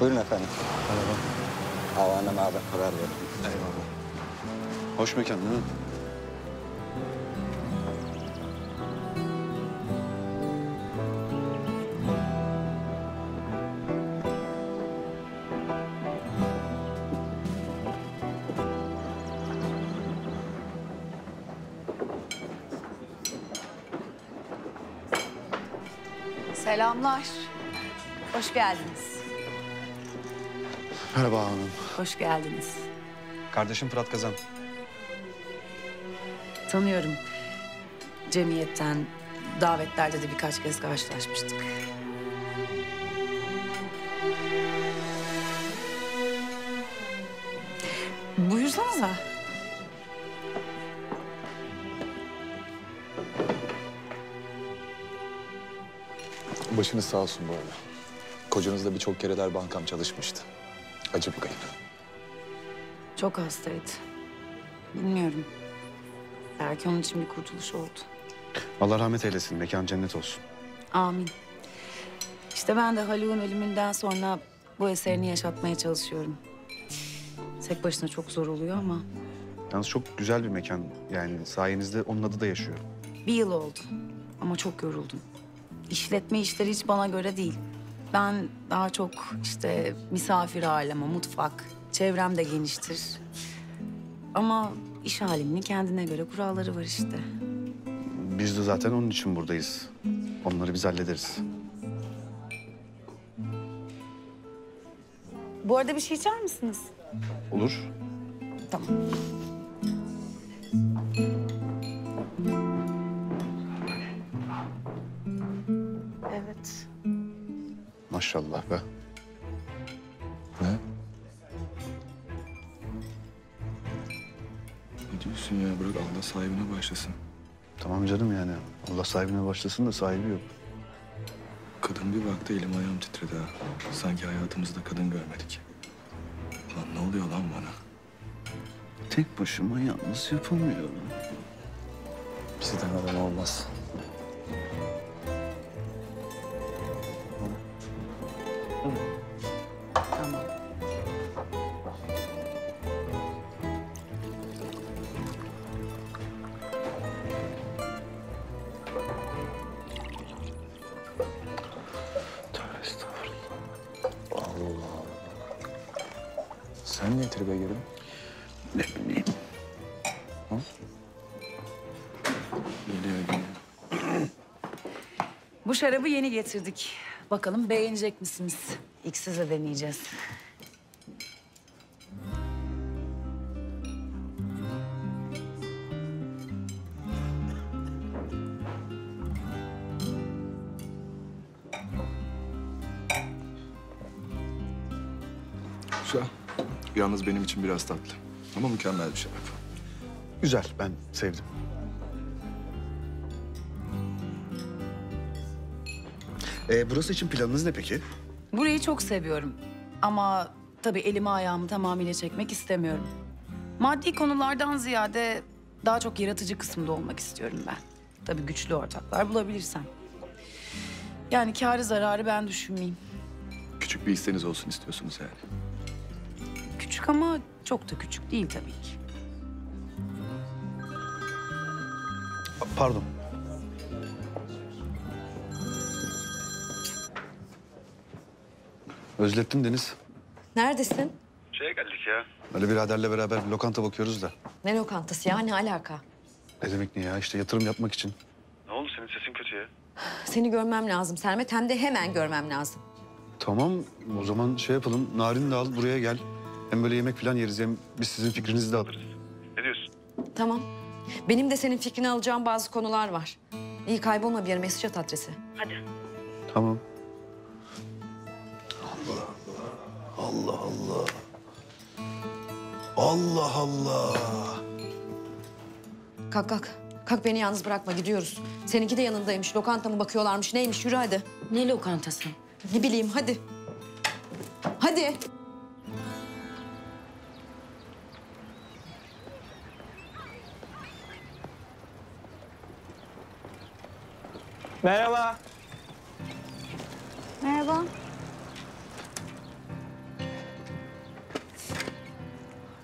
Buyurun efendim. Merhaba. Havaalanına haber verin. Eyvallah. Hoş mekan değil mi? Selamlar. Hoş geldiniz. Merhaba hanım. Hoş geldiniz. Kardeşim Fırat Kazan. Tanıyorum. Cemiyetten, davetlerde de birkaç kez karşılaşmıştık. Buyursanıza. Başınız sağ olsun bu arada. Kocanızla birçok kereler bankam çalışmıştı. Acı bir kayıp. Çok hastaydı. Bilmiyorum. Belki onun için bir kurtuluş oldu. Allah rahmet eylesin. Mekan cennet olsun. Amin. İşte ben de Haluk'un ölümünden sonra bu eserini yaşatmaya çalışıyorum. Tek başına çok zor oluyor ama Yalnız çok güzel bir mekan. Yani sayenizde onun adı da yaşıyor. bir yıl oldu. Ama çok yoruldum. İşletme işleri hiç bana göre değil. Ben daha çok işte misafir aleme, mutfak, çevrem de geniştir. Ama iş aleminin kendine göre kuralları var işte. Biz de zaten onun için buradayız. Onları biz hallederiz. Bu arada bir şey içer misiniz? Olur. Tamam. Evet. Maşallah be. Ne? Ne diyorsun ya? Bırak Allah sahibine başlasın. Tamam canım yani. Allah sahibine başlasın da sahibi yok. Kadın bir baktı elim ayağım titredi ha. Sanki hayatımızda kadın görmedik. Lan ne oluyor lan bana? Tek başıma yalnız yapamıyorum. Bizden adam olmaz. Tamam. Tövbe estağfurullah. Allah Allah. Sen niye tribe girdin? Ne bileyim. Geliyor. Bu şarabı yeni getirdik. Bakalım beğenecek misiniz? İlk size deneyeceğiz. Güzel. Yalnız benim için biraz tatlı. Ama mükemmel bir şarap. Güzel, ben sevdim. Burası için planınız ne peki? Burayı çok seviyorum. Ama tabii elimi ayağımı tamamıyla çekmek istemiyorum. Maddi konulardan ziyade daha çok yaratıcı kısımda olmak istiyorum ben. Tabii güçlü ortaklar bulabilirsem. Yani kârı zararı ben düşünmeyeyim. Küçük bir isteğiniz olsun istiyorsunuz yani. Küçük ama çok da küçük değil tabii ki. Pardon. Özlettim Deniz. Neredesin? Şeye geldik ya. Ali biraderle beraber bir lokanta bakıyoruz da. Ne lokantası ya? Ne alaka? Ne demek ne ya? İşte yatırım yapmak için. Ne oldu senin sesin kötü ya? Seni görmem lazım Sermet. Hem de hemen görmem lazım. Tamam, o zaman şey yapalım. Narin de al, buraya gel. Hem böyle yemek falan yeriz, hem biz sizin fikrinizi de alırız. Ne diyorsun? Tamam. Benim de senin fikrini alacağım bazı konular var. İyi kaybolma bir yere, mesaj at adresi. Tamam. Allah Allah. Allah Allah. Kalk kalk. Kalk beni yalnız bırakma, gidiyoruz. Seninki de yanındaymış. Lokanta mı bakıyorlarmış, neymiş? Yürü hadi. Ne lokantası? Ne bileyim, hadi. Hadi. Merhaba. Merhaba.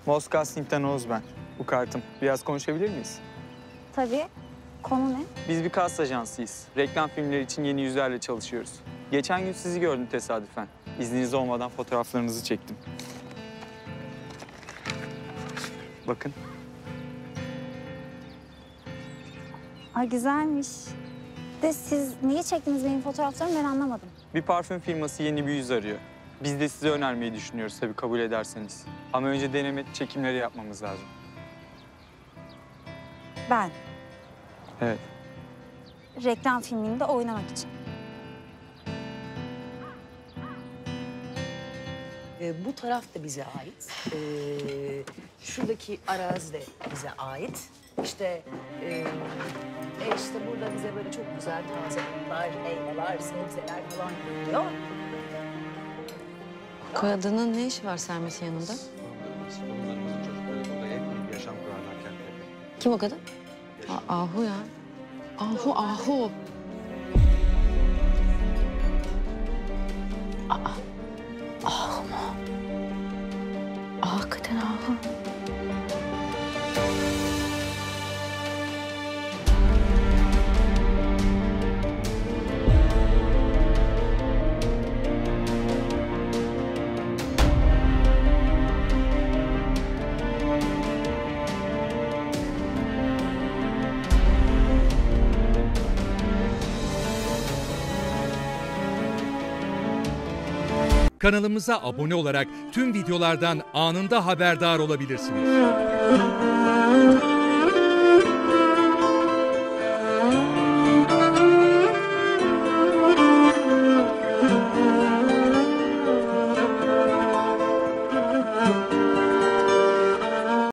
Moscasting'den Oğuz ben. Bu kartım. Biraz konuşabilir miyiz? Tabii. Konu ne? Biz bir kas ajansıyız. Reklam filmleri için yeni yüzlerle çalışıyoruz. Geçen gün sizi gördüm tesadüfen. İzniniz olmadan fotoğraflarınızı çektim. Bakın. Ay güzelmiş. De siz niye çektiniz benim fotoğraflarımı ben anlamadım. Bir parfüm firması yeni bir yüz arıyor. Biz de size önermeyi düşünüyoruz tabii kabul ederseniz. Ama önce deneme çekimleri yapmamız lazım. Ben Evet. reklam filminde oynamak için. Bu taraf da bize ait. Şuradaki arazi de bize ait. İşte burada bize böyle çok güzel taze otlar, elmalar, sebzeler falan geliyor. Kadının ne işi var Sermet'in yanında? Kim o kadın? Ahu ya. Ahu. Ahu mu? Hakikaten Ahu. Kanalımıza abone olarak tüm videolardan anında haberdar olabilirsiniz.